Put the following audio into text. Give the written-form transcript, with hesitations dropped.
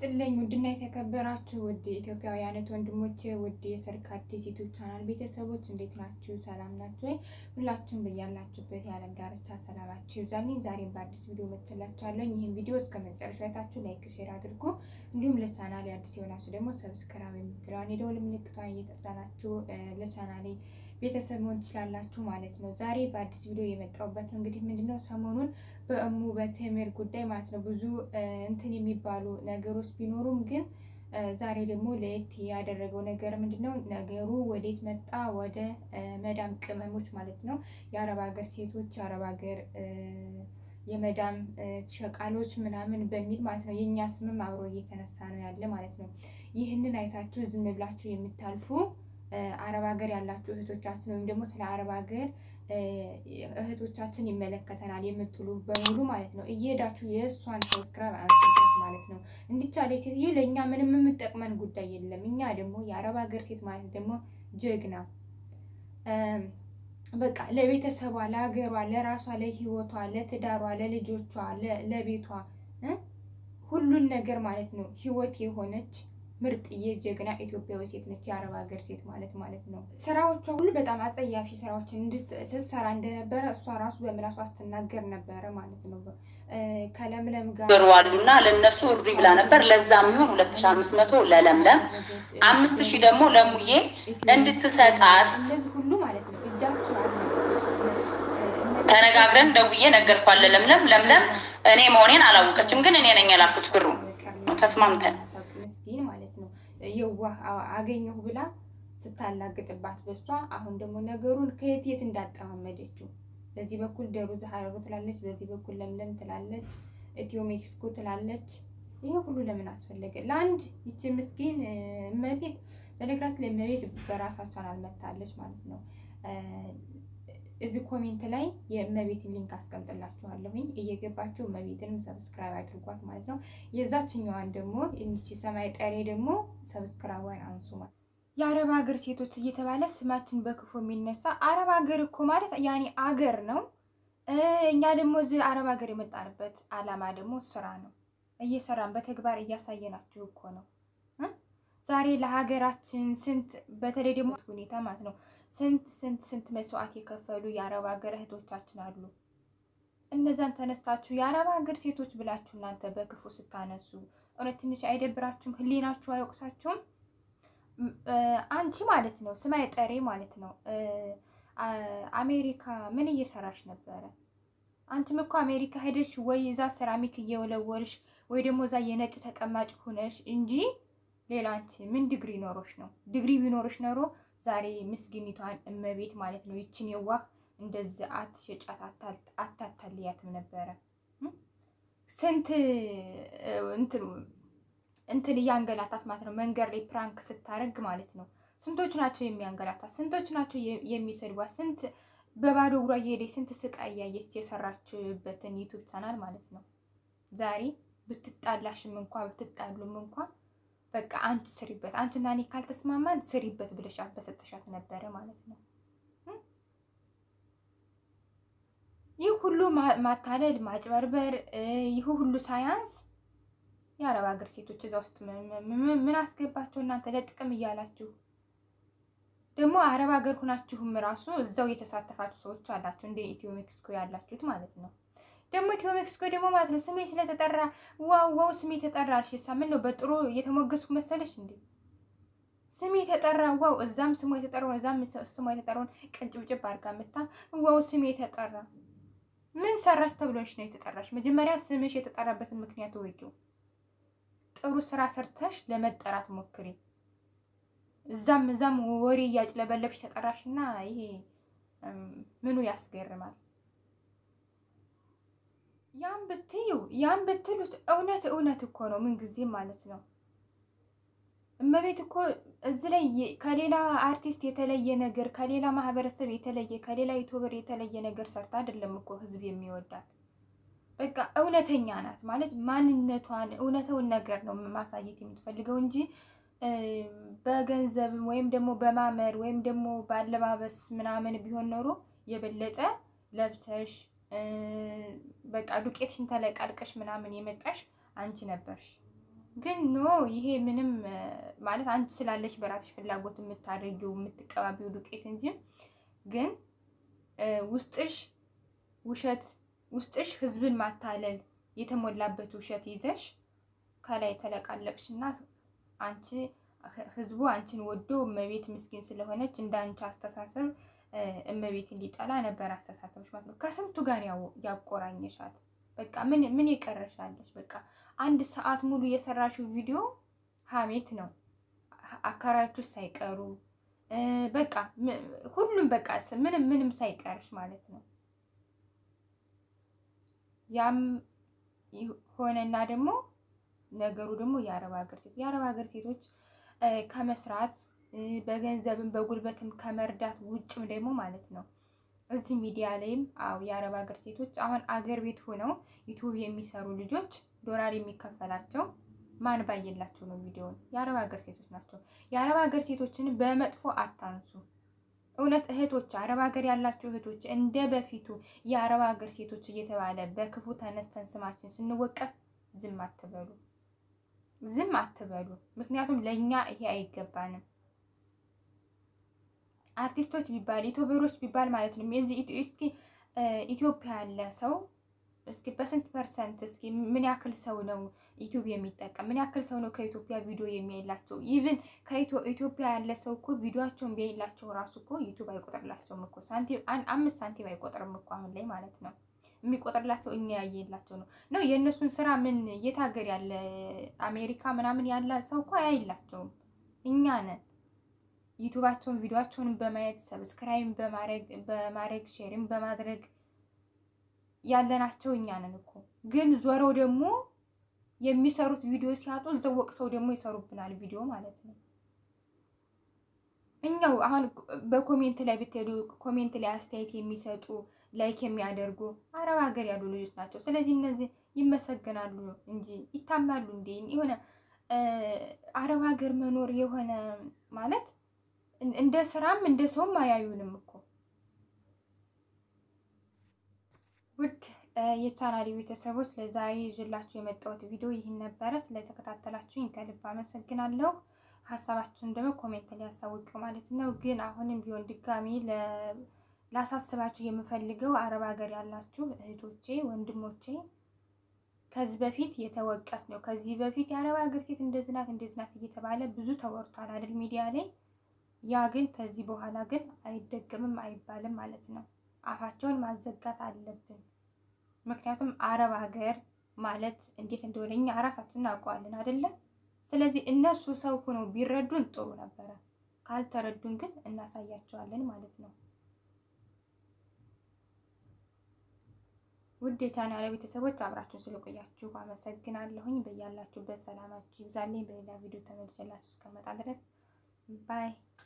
ይስጥልኝ ውድና የተከበራችሁ ውድ ኢትዮጵያውያን ወንድሞቼ ውድ የሰርክ አዲስ ዩቲዩብ ቻናል ቤተሰቦች እንዴት ናችሁ? ሰላም ናችሁ ወይ? ሁላችሁም በያላችሁበት የዓለም ዳርቻ ሰላማችሁ ይብዛልኝ። ዛሬም በአዲስ ቪዲዮ መጥቻላችኋለሁ። ይህን ቪዲዮ እስከ መጨረሻው አይታችሁ ላይክ፣ ሼር አድርጉ። እንዲሁም ለቻናሌ አዲስ የሆናችሁ ደግሞ ሰብስክራይብ የምትለዋን የደወል ምልክቷን እየተጫናችሁ ለቻናሌ ቤተሰብ መሆን ትችላላችሁ ማለት ነው። ዛሬ በአዲስ ቪዲዮ የመጣሁበት እንግዲህ ምንድነው ሰሞኑን በእሙ በቴምር ጉዳይ ማለት ነው ብዙ እንትን የሚባሉ ነገሮች ቢኖሩም ግን ዛሬ ደግሞ ለየት ያደረገው ነገር ምንድነው ነገሩ ወዴት መጣ? ወደ መዳም ቅመሞች ማለት ነው የአረብ ሀገር ሴቶች የአረብ ሀገር የመዳም ሸቃሎች ምናምን በሚል ማለት ነው የኛ ስምም አብሮ እየተነሳ ነው ያለ ማለት ነው። ይህንን አይታችሁ ዝም ብላችሁ የምታልፉ አረብ ሀገር ያላችሁ እህቶቻችን ወይም ደግሞ ስለ አረብ ሀገር እህቶቻችን ይመለከተናል የምትሉ በሙሉ ማለት ነው እየሄዳችሁ የእሷን ሰብስክራይብ አንስታት ማለት ነው። እንዲቻለ ሴትዮ ለእኛ ምንም የምጠቅመን ጉዳይ የለም። እኛ ደግሞ የአረብ ሀገር ሴት ማለት ደግሞ ጀግና በቃ ለቤተሰቧ፣ ለሀገሯ፣ ለራሷ፣ ለህይወቷ፣ ለትዳሯ፣ ለልጆቿ፣ ለቤቷ ሁሉን ነገር ማለት ነው ህይወት የሆነች ምርጥዬ ጀግና ኢትዮጵያዊ ሴት ነች። የአረብ ሀገር ሴት ማለት ነው። ስራዎቿ ሁሉ በጣም አጸያፊ ስራዎችን ስትሰራ እንደነበረ እሷ ራሱ በምላሷ ስትናገር ነበረ ማለት ነው። ከለምለም ጋር ዋሉና ለነሱ እርዚ ብላ ነበር። ለዛም ይሁን 2500 ለለምለም 5000 ደግሞ ለሙዬ እንድትሰጣት ሁሉ ማለት ነው እጃቸው ተነጋግረን ደውዬ ነገርኳት ለለምለም እኔ መሆኔን አላወቀችም፣ ግን እኔ ነኝ ያላኩት ብሩ ተስማምተን የዋህ አገኘሁ ብላ ስታላግጥባት በሷ አሁን ደግሞ ነገሩን ከየት እንዳጠማመደችው በዚህ በኩል ደሩዝ ሀይሩ ትላለች፣ በዚህ በኩል ለምለም ትላለች፣ ኢትዮ ሜክሲኮ ትላለች። ይሄ ሁሉ ለምን አስፈለገ? ለአንድ ይቺ ምስኪን እመቤት በነገራችን ላይ እመቤት በራሳቸው አልመታለች ማለት ነው። እዚህ ኮሜንት ላይ የእመቤትን ሊንክ አስቀምጥላችኋለሁኝ እየገባችሁ እመቤትንም ሰብስክራይብ አድርጓት ማለት ነው። የዛችኛዋን ደግሞ እንቺ ሰማይ ጠሬ ደግሞ ሰብስክራይቧን አንሱ ማለት የአረብ ሀገር ሴቶች እየተባለ ስማችን በክፉ የሚነሳ አረብ ሀገር እኮ ማለት ያኔ አገር ነው። እኛ ደግሞ እዚህ አረብ ሀገር የመጣንበት አላማ ደግሞ ስራ ነው። እየሰራን በተግባር እያሳየናችሁ እኮ ነው። ዛሬ ለሀገራችን ስንት በተለይ ደግሞ ሁኔታ ማለት ነው ስንት መስዋዕት የከፈሉ የአረብ ሀገር እህቶቻችን አሉ። እነዛን ተነስታችሁ የአረብ ሀገር ሴቶች ብላችሁ እናንተ በክፉ ስታነሱ እውነት ትንሽ አይደብራችሁም? ህሊናችሁ አይወቅሳችሁም? አንቺ ማለት ነው ስማይ ጠሬ ማለት ነው አሜሪካ ምን እየሰራሽ ነበረ? አንቺም እኮ አሜሪካ ሄደሽ ወይ እዛ ሴራሚክ እየወለወልሽ ወይ ደግሞ እዛ የነጭ ተቀማጭ ሆነሽ እንጂ ሌላ አንቺ ምን ዲግሪ ኖሮሽ ነው? ዲግሪ ቢኖርሽ ኖሮ ዛሬ ምስኪኒቷን እመቤት ማለት ነው ይችን የዋህ እንደዚህ አትሸጫት አታታልያትም ነበረ። ስንት እንትን እያንገላታት ማለት ነው መንገድ ላይ ፕራንክ ስታረግ ማለት ነው። ስንቶች ናቸው የሚያንገላታት? ስንቶች ናቸው የሚሰድቧት? ስንት በባዶ እግሯ እየሄደች ስንት ስቃይ እያየች የሰራችበትን ዩቲዩብ ቻናል ማለት ነው። ዛሬ ብትጣላሽም እንኳ ብትጣሉም እንኳ በቃ አንቺ ስሪበት፣ አንቺና እኔ ካልተስማማን ስሪበት ብለሻት በሰጠሻት ነበረ ማለት ነው። ይህ ሁሉ ማታለል ማጭበርበር፣ ይህ ሁሉ ሳያንስ የአረብ ሀገር ሴቶች እዛ ውስጥ ምን አስገባቸው እናንተ? ለጥቅም እያላችሁ ደግሞ አረብ ሀገር ሁናችሁም ራሱ እዛው የተሳተፋችሁ ሰዎች አላችሁ፣ እንደ ኢትዮ ሜክሲኮ ያላችሁት ማለት ነው። ደግሞ ኢትዮ ሜክሲኮ ደግሞ ማለት ነው ስሜ ስለተጠራ ዋው ስሜ ተጠራ አልሽሳ ምን ነው በጥሩ የተሞገስኩ መሰለሽ እንዴ? ስሜ ተጠራ ዋው እዛም ስሙ የተጠራው እዛም ስሙ የተጠራውን ቅንጭብጭብ አድርጋ መታ ዋው ስሜ ተጠራ። ምን ሰራሽ ተብሎሽ ነው የተጠራሽ? መጀመሪያ ስምሽ የተጠራበትን ምክንያት ወቂው። ጥሩ ስራ ሰርተሽ ለመጠራት ሞክሪ። እዛም ወሬ እያጭለበለብሽ ተጠራሽና ይሄ ምኑ ያስገርማል? ያን ብትሉት እውነት እኮ ነው ምን ጊዜ ማለት ነው። እመቤት እኮ እዚህ ላይ ከሌላ አርቲስት የተለየ ነገር ከሌላ ማህበረሰብ የተለየ ከሌላ ዩቲዩበር የተለየ ነገር ሰርታ አይደለም እኮ ህዝብ የሚወዳት። በቃ እውነተኛ ናት ማለት ማንነቷን እውነተውን ነገር ነው ማሳየት የምትፈልገው እንጂ በገንዘብ ወይም ደግሞ በማመር ወይም ደግሞ ባለባበስ ምናምን ቢሆን ኖሮ የበለጠ ለብሰሽ በቃ ዱቄትሽን ተለቃልቀሽ ምናምን የመጣሽ አንቺ ነበርሽ። ግን ኖ ይሄ ምንም ማለት አንቺ ስላለሽ በራስሽ ፍላጎት የምታደርጊው የምትቀባቢው ዱቄት እንጂ ግን ውስጥሽ ውሸት ውስጥሽ ህዝብን ማታለል የተሞላበት ውሸት ይዘሽ ከላይ ተለቃለቅሽና አንቺ ህዝቡ አንቺን ወዶ እመቤት ምስኪን ስለሆነች እንዳንቺ አስተሳሰብ እመቤት እንዲጠላ ነበር አስተሳሰብሽ ማለት ነው። ከስንቱ ጋር ያቆራኘሻት። በቃ ምን ይቀርሻለሽ? በቃ 1 ሰዓት ሙሉ የሰራሽው ቪዲዮ ሀሜት ነው። አካራቾች ሳይቀሩ በቃ ሁሉም በቃ ምንም ሳይቀርሽ ማለት ነው። ያም ሆነና ደግሞ ነገሩ ደግሞ የአረብ ሀገር ሴቶች ከመስራት በገንዘብም በጉልበትም ከመርዳት ውጭም ደግሞ ማለት ነው እዚህ ሚዲያ ላይም የአረብ ሀገር ሴቶች አሁን አገር ቤት ሆነው ዩቲዩብ የሚሰሩ ልጆች ዶላር የሚከፈላቸው ማን ባየላቸው ነው ቪዲዮውን? የአረብ ሀገር ሴቶች ናቸው። የአረብ ሀገር ሴቶችን በመጥፎ አታንሱ። እውነት እህቶች፣ አረብ ሀገር ያላችሁ እህቶች እንደ በፊቱ የአረብ ሀገር ሴቶች እየተባለ በክፉ ተነስተን ስማችን ስንወቀስ ዝም አትበሉ። ምክንያቱም ለኛ ይሄ አይገባንም። አርቲስቶች ቢባል ዩቲዩበሮች ቢባል ማለት ነው እስኪ ኢትዮጵያ ያለ ሰው እስኪ በስንት ፐርሰንት እስኪ ምን ያክል ሰው ነው ዩቲዩብ የሚጠቀም? ምን ያክል ሰው ነው ከኢትዮጵያ ቪዲዮ የሚያይላቸው? ኢቭን ከኢትዮጵያ ያለ ሰው እኮ ቪዲዮአቸውን ቢያይላቸው ራሱ እኮ ዩቲዩብ አይቆጥርላቸውም እኮ ሳንቲም 5 ሳንቲም አይቆጥርም እኮ አሁን ላይ ማለት ነው። የሚቆጥርላቸው እኛ ያየላቸው ነው የእነሱን ስራ ምን የት ሀገር ያለ አሜሪካ ምናምን ያለ ሰው እኮ አያይላቸውም። እኛ ነን ዩቲዩባቸውን ቪዲዮአቸውን በማየት ሰብስክራይብ በማድረግ ሼርም በማድረግ ያለናቸው እኛ ነን እኮ። ግን ዞረው ደግሞ የሚሰሩት ቪዲዮ ሲያጡ ዘወቅ ሰው ደግሞ ይሰሩብናል ቪዲዮ ማለት ነው። እኛው አሁን በኮሜንት ላይ ብትሄዱ ኮሜንት ላይ አስተያየት የሚሰጡ ላይክ የሚያደርጉ አረብ ሀገር ያሉ ልጆች ናቸው። ስለዚህ እነዚህ ይመሰገናሉ እንጂ ይታማሉ እንዴ? የሆነ አረብ ሀገር መኖር የሆነ ማለት እንደ ስራም እንደ ሰውም አያዩንም እኮ። ውድ የቻናሌ ቤተሰቦች ለዛሬ ይዤላችሁ የመጣሁት ቪዲዮ ይህን ነበረ። ስለተከታተላችሁኝ ከልብ አመሰግናለሁ። ሀሳባችሁን ደግሞ ኮሜንት ላይ ያሳውቁ ማለት ነው። ግን አሁንም ቢሆን ድጋሚ ላሳስባችሁ የምፈልገው አረብ ሀገር ያላችሁ እህቶቼ፣ ወንድሞቼ ከዚህ በፊት የተወቀስ ነው። ከዚህ በፊት የአረብ ሀገር ሴት እንደዚህ ናት እየተባለ ብዙ ተወርቷል አይደል ሚዲያ ላይ። ያ ግን ከዚህ በኋላ ግን አይደገምም አይባልም ማለት ነው። አፋቸውን ማዘጋት አለብን። ምክንያቱም አረብ ሀገር ማለት እንዴት እንደሆነ እኛ ራሳችን እናውቀዋለን አይደለ? ስለዚህ እነሱ ሰው ሆነው ቢረዱን ጥሩ ነበረ። ካልተረዱን ግን እናሳያቸዋለን ማለት ነው። ውድ የቻናሌ ቤተሰቦች አብራችሁን ስለቆያችሁ አመሰግናለሁኝ። በያላችሁበት ሰላማችሁ ይብዛልኝ። በሌላ ቪዲዮ ተመልሼላችሁ እስከመጣ ድረስ ባይ